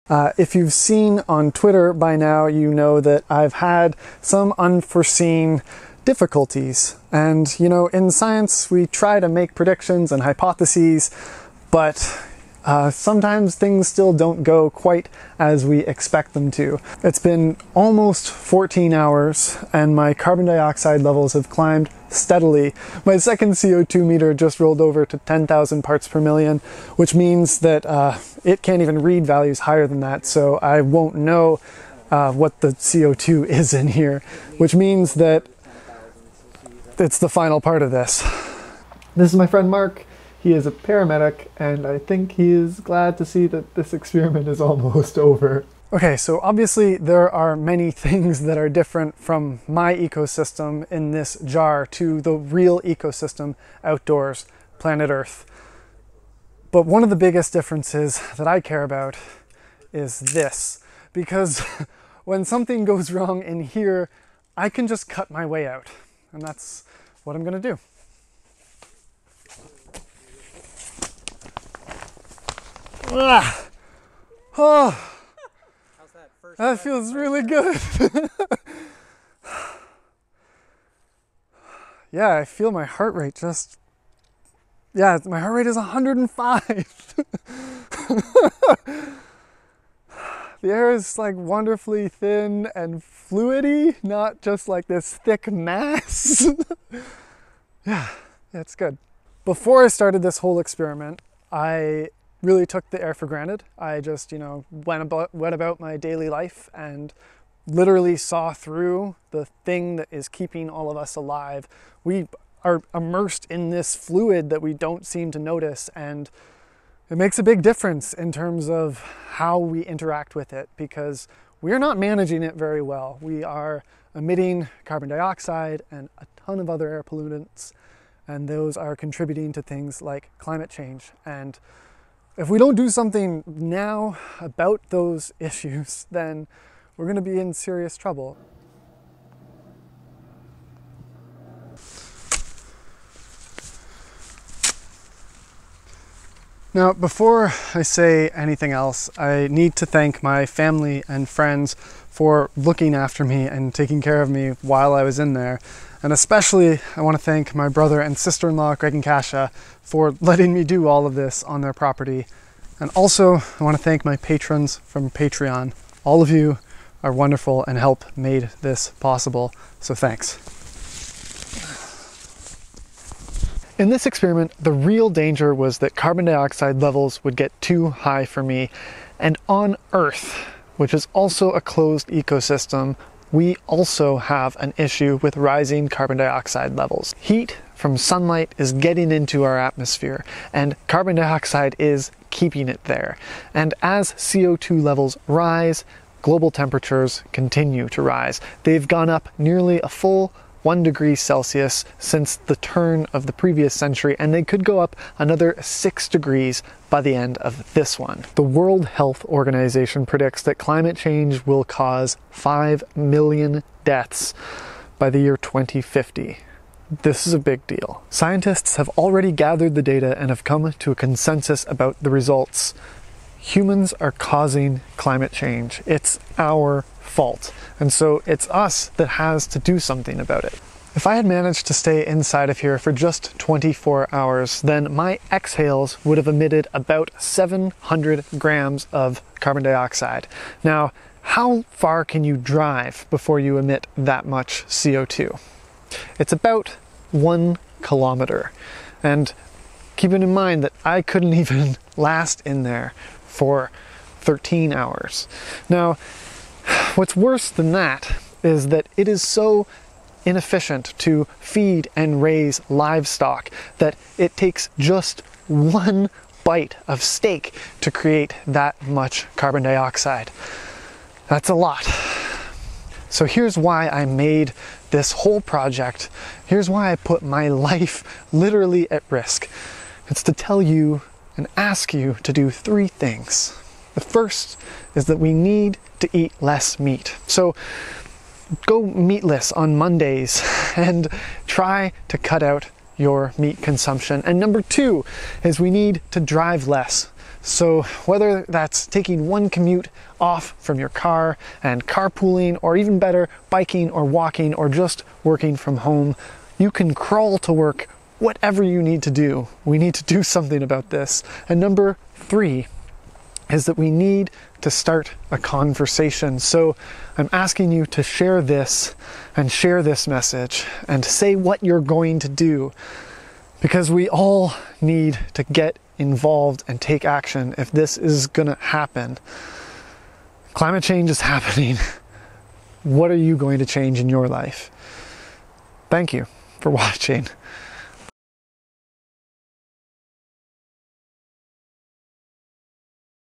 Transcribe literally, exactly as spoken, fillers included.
Uh, if you've seen on Twitter by now, you know that I've had some unforeseen difficulties. And, you know, in science, we try to make predictions and hypotheses, but uh, sometimes things still don't go quite as we expect them to. It's been almost fourteen hours, and my carbon dioxide levels have climbed steadily. My second C O two meter just rolled over to ten thousand parts per million, which means that uh, it can't even read values higher than that, so I won't know uh, what the C O two is in here, which means that it's the final part of this. This is my friend Mark. He is a paramedic, and I think he is glad to see that this experiment is almost over. Okay, so obviously there are many things that are different from my ecosystem in this jar to the real ecosystem outdoors, planet Earth. But one of the biggest differences that I care about is this, because when something goes wrong in here, I can just cut my way out, and that's what I'm gonna do. Ah. Oh. How's that first that feels really good. Yeah, I feel my heart rate just... Yeah, my heart rate is one hundred and five. The air is like wonderfully thin and fluidy, not just like this thick mass. Yeah, yeah, it's good. Before I started this whole experiment, I really took the air for granted. I just, you know, went about, went about my daily life and literally saw through the thing that is keeping all of us alive. We are immersed in this fluid that we don't seem to notice, and it makes a big difference in terms of how we interact with it, because we're not managing it very well. We are emitting carbon dioxide and a ton of other air pollutants, and those are contributing to things like climate change. And if we don't do something now about those issues, then we're going to be in serious trouble. Now, before I say anything else, I need to thank my family and friends for looking after me and taking care of me while I was in there. And especially, I want to thank my brother and sister-in-law, Greg and Kasha, for letting me do all of this on their property. And also, I want to thank my patrons from Patreon. All of you are wonderful and help made this possible, so thanks. In this experiment, the real danger was that carbon dioxide levels would get too high for me. And on Earth, which is also a closed ecosystem, we also have an issue with rising carbon dioxide levels. Heat from sunlight is getting into our atmosphere, and carbon dioxide is keeping it there. And as C O two levels rise, global temperatures continue to rise. They've gone up nearly a full one degree Celsius since the turn of the previous century, and they could go up another six degrees by the end of this one. The World Health Organization predicts that climate change will cause five million deaths by the year twenty fifty. This is a big deal. Scientists have already gathered the data and have come to a consensus about the results. Humans are causing climate change. It's our fault. And so it's us that has to do something about it. If I had managed to stay inside of here for just twenty-four hours, then my exhales would have emitted about seven hundred grams of carbon dioxide. Now, how far can you drive before you emit that much C O two? It's about one kilometer. And keeping in mind that I couldn't even last in there for thirteen hours. Now, what's worse than that is that it is so inefficient to feed and raise livestock that it takes just one bite of steak to create that much carbon dioxide. That's a lot. So here's why I made this whole project. Here's why I put my life literally at risk. It's to tell you and ask you to do three things. The first is that we need to eat less meat. So go meatless on Mondays and try to cut out your meat consumption. And number two is we need to drive less. So whether that's taking one commute off from your car and carpooling, or even better, biking or walking or just working from home, you can crawl to work, whatever you need to do. We need to do something about this. And number three is that we need to start a conversation. So I'm asking you to share this and share this message and say what you're going to do, because we all need to get involved and take action if this is gonna happen. Climate change is happening. What are you going to change in your life? Thank you for watching.